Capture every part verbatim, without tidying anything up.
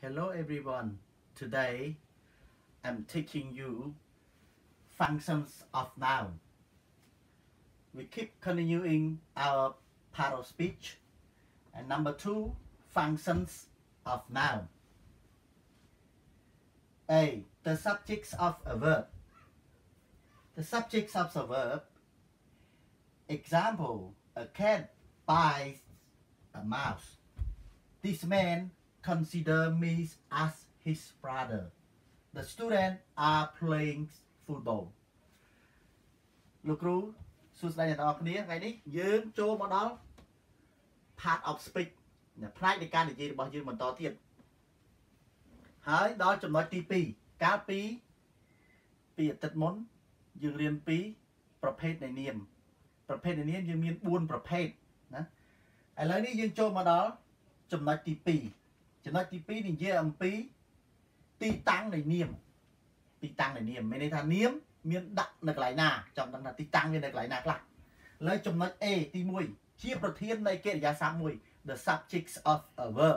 Hello everyone. Today I'm teaching you functions of noun. We keep continuing our part of speech. And number two, functions of noun. A. The subjects of a verb. The subjects of a verb. Example, a cat bites a mouse. This man consider me as his brother. The students are playing football. លោកគ្រូសួស្តីអ្នកទាំងអស់គ្នាថ្ងៃនេះយើងចូលមកដល់ part of speech ផ្នែកនៃការនិយាយរបស់យើងបន្តទៀតហើយដល់ចំណុចទីtwoកាលពីពីអាទិត្យមុនយើងរៀនពីប្រភេទនៃនាមប្រភេទនៃនាមយើងមានfourប្រភេទណាឥឡូវនេះយើងចូលមកដល់ចំណុចទីtwoចំណុចទីtwoនិយាយអំពីទីតាំងនៃនាមទីតាំងនៃនាមមានន័យថានាមមានដាក់នៅកន្លែងណាចង់ដឹងថាទីតាំងវានៅកន្លែងណាខ្លះឥឡូវចំណុច A ទីoneជាប្រធាននៃកិរិយាសព្ទមួយ the subjects of a verb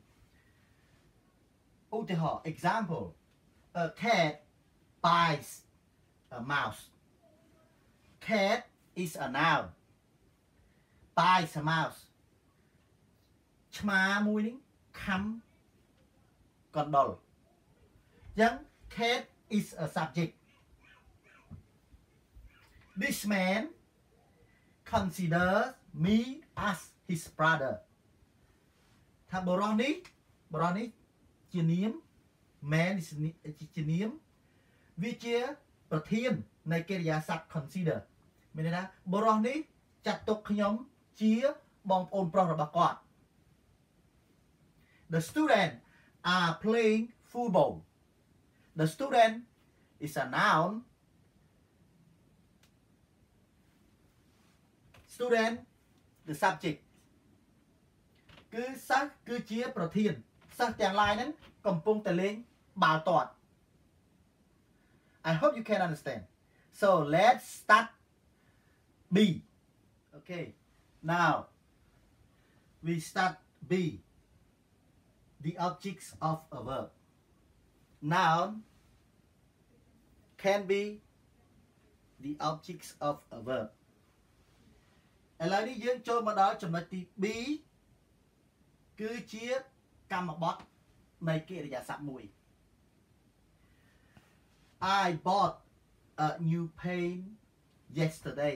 ឧទាហរណ៍ example a cat bites a mouse cat is a noun bites a mouse ឆ្មាមួយនេះខំកណ្ដុរអញ្ចឹង cat is a subject this man considers me as his brother ថាបរិសនេះបរិសនេះជានាម man ជានាមវាជាប្រធាននៃកិរិយាសព្ទ consider មានន័យថាបរិសនេះចាត់ទុកខ្ញុំជាបងប្អូនប្រុសរបស់គាត់ The students are playing football. The student is a noun. Student the subject គឺសិស្សគឺជាប្រធានសិស្សទាំងឡាយហ្នឹងកំពុងតែលេងបាល់ទាត់ I hope you can understand. So let's start B. Okay. Now we start B. The objects of a verb. Noun can be the objects of a verb. ឥឡូវនេះយើងចូលមកដល់ចំណុចទីB គឺជាកម្មបទនៃកិរិយាសព្ទមួយ I bought a new pen yesterday.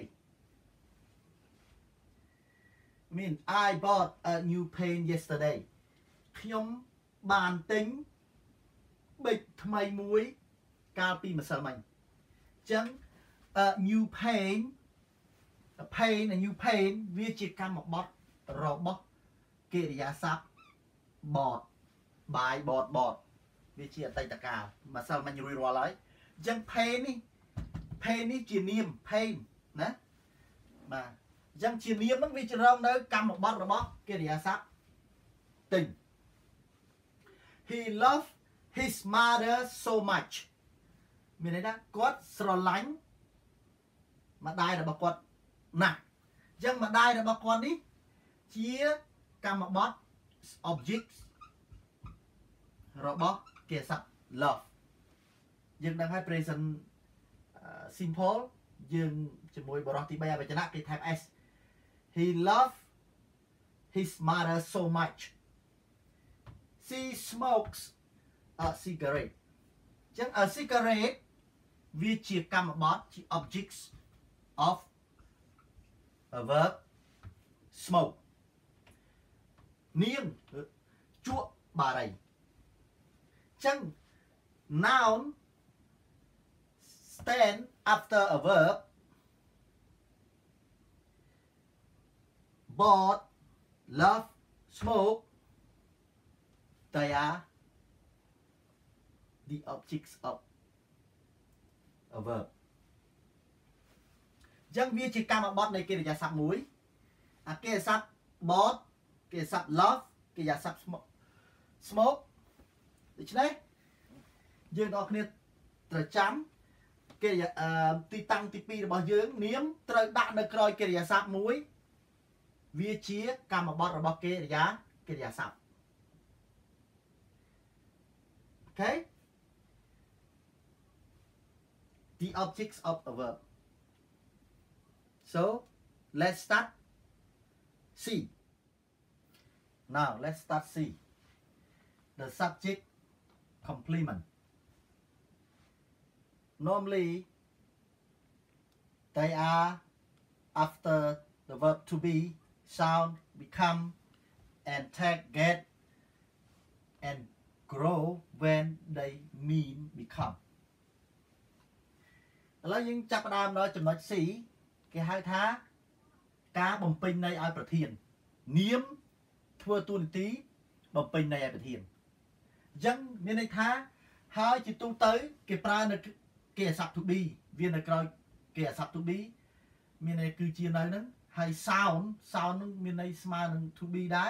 I mean I bought a new pen yesterday. ខ្ញុំបានទិញប៊ិចថ្មីមួយកាលពីម្សិលមិញអញ្ចឹង new pain a pain a new pain វាជាកម្មបទរបស់កិរិយាសព្ទ bought buy bought bought វាជាអតីតកាលម្សិលមិញរួចរាល់ហើយអញ្ចឹង pain នេះ pain នេះជានាម pain ណាបាទអញ្ចឹងជានាមហ្នឹងវាជារងនៅកម្មបទរបស់កិរិយាសព្ទទិញHe loved his mother so much មានន័យថាគាត់ស្រឡាញ់ម្ដាយរបស់គាត់ណាស់អញ្ចឹងម្ដាយរបស់គាត់នេះជាកម្មបទ object របស់កិរិយាសព្ទ love យើងដឹងហើយ present simple យើងជាមួយបរិសទី3អវចនៈគេ type s He loved his mother so much She smokes a cigarette អញ្ចឹង a cigarette វាជាកម្មបទជា objects of a verb smoke នាងជក់បារីអញ្ចឹង noun stand after a verb bought love smoke They are the objects of a verb អញ្ចឹងវាជាកម្មបទនៃកិរិយាសព្ទមួយអាកិរិយាសព្ទ bought កិរិយាសព្ទ love កិរិយាសព្ទ smoke ដូច្នេះយើងទាំងអស់គ្នាត្រូវចាំកិរិយាទីតាំងទីtwoរបស់យើងនាមត្រូវដាក់នៅក្រោយកិរិយាសព្ទមួយវាជាកម្មបទរបស់កិរិយាកិរិយាសព្ទ okay the objects of a verb so let's start C now let's start C the subject complement normally they are after the verb to be sound become and tag get and grow when they mean become ឥឡូវយើងចាប់ផ្ដើមដល់ចំណុច C គេហៅថាការបំពេញន័យឲ្យប្រធាននាមធ្វើតួនាទីបំពេញន័យឲ្យប្រធានអញ្ចឹងមានន័យថាហើយជាទូទៅគេប្រើនៅគេអាសព្ទ to be វានៅក្រោយគេអាសព្ទ to be មានន័យគឺជានៅហ្នឹងហើយ sound sound ហ្នឹងមានន័យស្មើនឹង to be ដែរ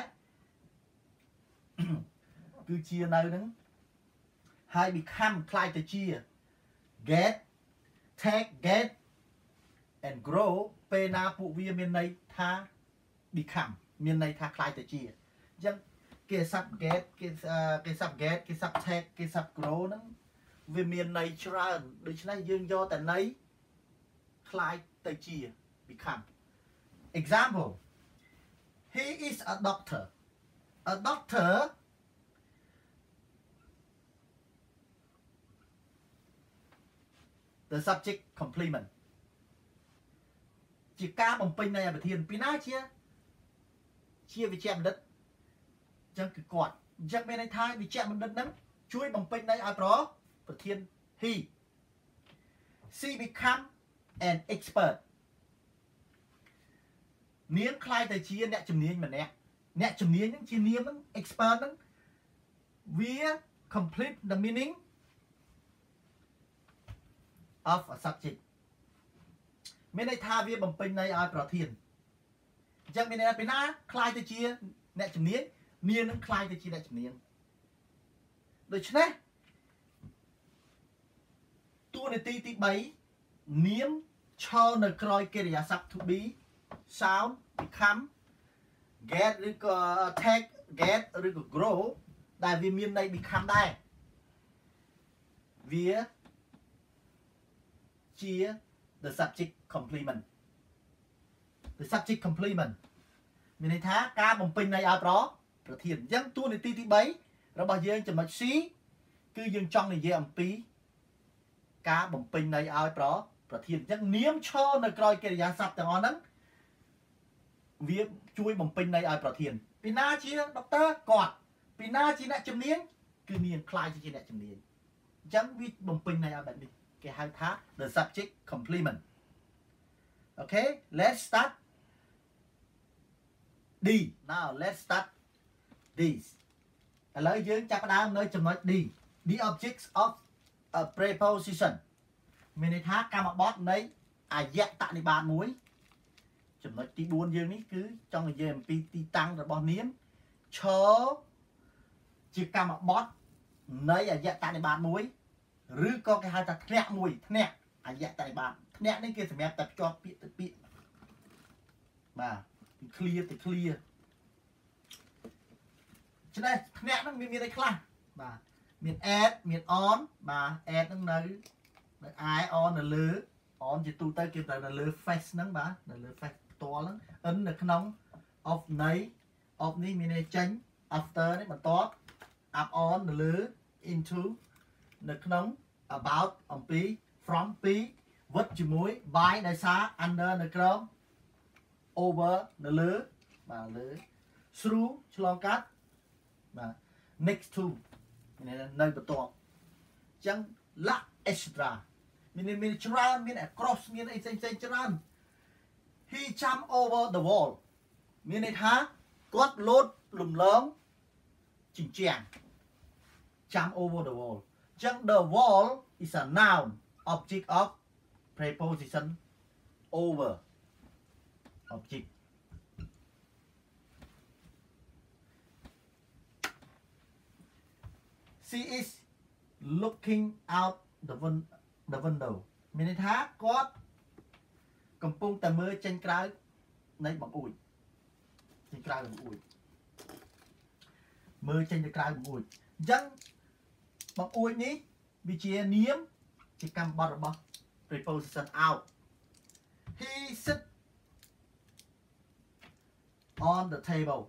គឺជានៅហ្នឹងហើយ become ខ្លាយទៅជា get take get and grow ពេលណាពួកវាមានន័យថា become មានន័យថាខ្លាយទៅជាអញ្ចឹងគេ sub get គេគេ sub get គេ sub take គេ sub grow ហ្នឹងវាមានន័យច្រើនដូច្នេះយើងយកតែន័យខ្លាយទៅជា become example he is a doctor a doctor the subject complement ជាការបំពេញន័យប្រធានពីណាជាជាវិជ្ជបណ្ឌិតអញ្ចឹងគឺគាត់អញ្ចឹងមានន័យថាវិជ្ជបណ្ឌិតហ្នឹងជួយបំពេញន័យឲ្យប្រប្រធាន he she become an expert នាមខ្លាយទៅជាអ្នកជំនាញម្នាក់អ្នកជំនាញហ្នឹងជានាមហ្នឹង expert ហ្នឹងវា complete the meaning of a subject មានន័យថាវាបំពេញន័យឲ្យប្រធានអញ្ចឹងមានន័យថាពីណាខ្លាយទៅជាអ្នកជំនាញនាមនឹងខ្លាយទៅជាអ្នកជំនាញដូច្នេះតួនាទីទី3នាមឈរនៅក្រោយកិរិយាសព្ទ to be sound become get ឬក៏ take get ឬក៏ grow ដែលវាមានន័យ become ដែរវាជា the subject complement the subject complement មានន័យថាការបំពេញន័យឲ្យប្រប្រធានអញ្ចឹងតួនាទីទី3របស់យើងចំណុច C គឺយើងចង់និយាយអំពីការបំពេញន័យឲ្យប្រប្រធានអញ្ចឹងនាមឈរនៅក្រោយកិរិយាសព្ទទាំងអស់ហ្នឹងវាជួយបំពេញន័យឲ្យប្រធានពីណាជាដុកទ័រគាត់ពីណាជាអ្នកជំនាញគឺនាមខ្លាយជាអ្នកជំនាញអញ្ចឹងវាបំពេញន័យឲ្យបែបនេះគេហៅថា the subject complement okay let's start D now let's start this ឥឡូវយើងចាប់ផ្ដើមនៅចំណុច D the objects of a preposition មានន័យថាកម្មបត្តិនៃអាយតនិបាតមួយចំណុចទី4យើងនេះគឺចង់និយាយអំពីទីតាំងរបស់នាមឈរជាកម្មបត្តិនៃអាយតនិបាតមួយឬក៏គេហៅថាធ្នាក់មួយធ្នាក់អាយតនិបាតធ្នាក់នេះគេសម្រាប់តែភ្ជាប់ពាក្យទៅពាក្យបាទ clear ទៅ clear ឆ្នេះធ្នាក់ហ្នឹងមានមានអីខ្លះបាទមាន add មាន on បាទ add ហ្នឹងនៅនៅ I on នៅលើ on ជាទូទៅគេប្រើនៅលើ face ហ្នឹងបាទនៅលើ face ផ្ទាល់ហ្នឹង in នៅក្នុង of នៃ of នេះមានន័យចេញ after នេះបន្ទាប់ up on នៅលើ into នៅក្នុង about អំពី from ពី with ជាមួយ by ដោយសារ under នៅក្រោម over នៅលើបាទលើ through ឆ្លងកាត់បាទ next to មាននៅបន្ទាប់អញ្ចឹង la extra មានមានច្រើនមាន across មានអីផ្សេងផ្សេងច្រើន he jump over the wall មានន័យថាគាត់លោតលំលងជញ្ជាំង jump over the wall អញ្ចឹង the wall is a noun object of preposition over object she is looking out the win the window មានន័យថាគាត់កំពុងតែមើលចេញក្រៅនៃបង្អួចចេញក្រៅបង្អួចមើលចេញទៅក្រៅបង្អួចអញ្ចឹង the អញ្ចឹង the បង្អួច wall មានន័យថា the បង្អួចអញ្ចឹង the បង្អួច the បង្អួច the បង្អួច the បង្អួច the បង្អួច the បង្អួច អញ្ចឹង bằng ui ní vì chia niếm chỉ cầm bọt bọt preposition out he sit on the table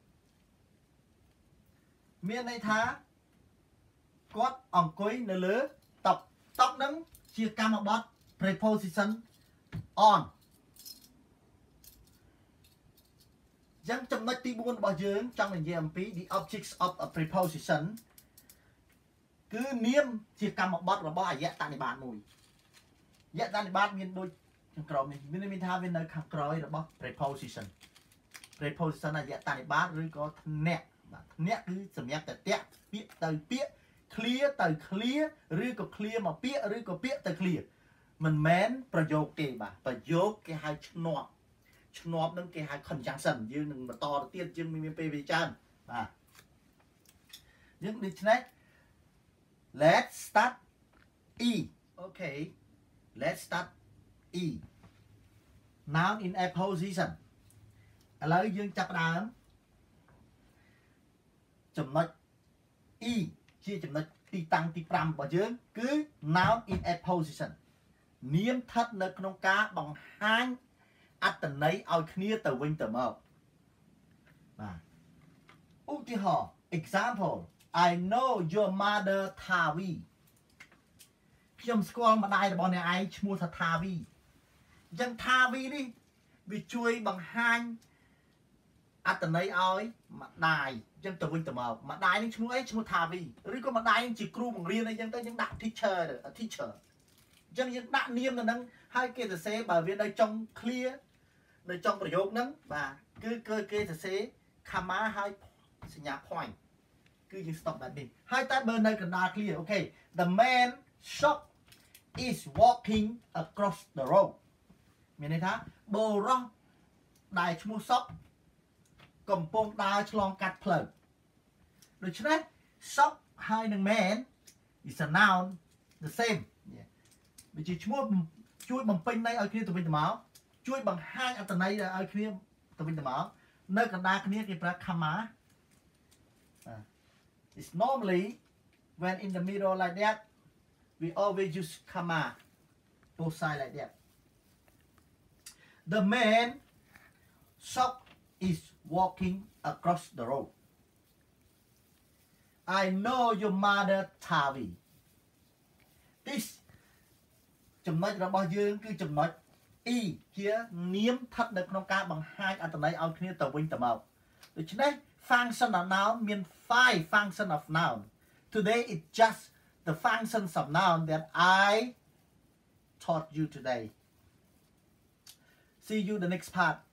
miền này thá quát ong cối nơi lứa tóc tóc nắng chia cầm bọt preposition on dân trong nói tí buôn bao dương trong mình dễ phí the objects of a preposition cứ niêm chia cầm một bọt và bao ai dạ tại này bạn mùi dạ tại này bạn miền đôi trong cỏ mình mình mình tha bên nơi khắc cõi là bao preposition preposition là dạ tại này bạn rồi có nẹt nẹt cứ sầm nhátแต่ tẹt ពាក្យ ទៅ ពាក្យ clear ទៅ clear ឬក៏ clear មកពាក្យឬក៏ពាក្យទៅ clear មិនមែនប្រយោគទេបាទប្រយោគគេហៅឆ្នាប់ឆ្នាប់នឹងគេហៅ conjunction យើងនឹងបន្តទៅទៀតយើងមានពេលវាច្រើនបាទយើងដូច្នេះ let's start e okay let's start e noun in a position ឥឡូវយើងចាប់ផ្ដើមចំណុច e ជាចំណុចទីតាំងទី5របស់យើងគឺ noun in a position នាមស្ថិតនៅក្នុងការបង្ហាញអត្ថន័យឲ្យគ្នាទៅវិញទៅមកបាទឧទាហរណ៍ example I know your mother Thavi ខ្ញុំស្គាល់ម្ដាយរបស់អ្នកឯងឈ្មោះថា Thavi អញ្ចឹង Thavi នេះវាជួយបង្ហាញអត្ថន័យឲ្យម្ដាយអញ្ចឹងទៅវិញទៅមកម្ដាយនេះឈ្មោះអីឈ្មោះ Thavi ឬក៏ម្ដាយនេះជាគ្រូបង្រៀនអីចឹងទៅយើងដាក់ teacher teacher អញ្ចឹងយើងដាក់នាមទៅនឹងហើយគេសរសេរបើវានៅចុង clear នៅចុងប្រយោគហ្នឹងបាទគឺគឺគេសរសេរ comma ហើយសញ្ញា point គឺយើង stop បែបនេះហើយតែបើនៅកណ្ដាល clear អូខេ the man shop is walking across the road មានន័យថាបុរសដែលឈ្មោះ shop កំពុងដើរឆ្លងកាត់ផ្លូវដូច្នេះ shop ហើយនឹង man is a noun the same វាជាឈ្មោះជួយបំពេញន័យឲ្យគ្នាទៅវិញទៅមកជួយបង្ហាញអត្ថន័យឲ្យគ្នាទៅវិញទៅមកនៅកណ្ដាលគ្នាគេប្រើ comma it's normally when in the middle like that we always use comma both sides like that the man shop is walking across the road I know your mother Thavi this ចំណុចរបស់យើងគឺចំណុច e ជានាមស្ថិតនៅក្នុងការបង្ហាញអត្ថន័យឲ្យគ្នាទៅវិញទៅមកដូច្នេះ function of noun មាន five function of noun today it's just the functions of noun that I taught you today see you the next part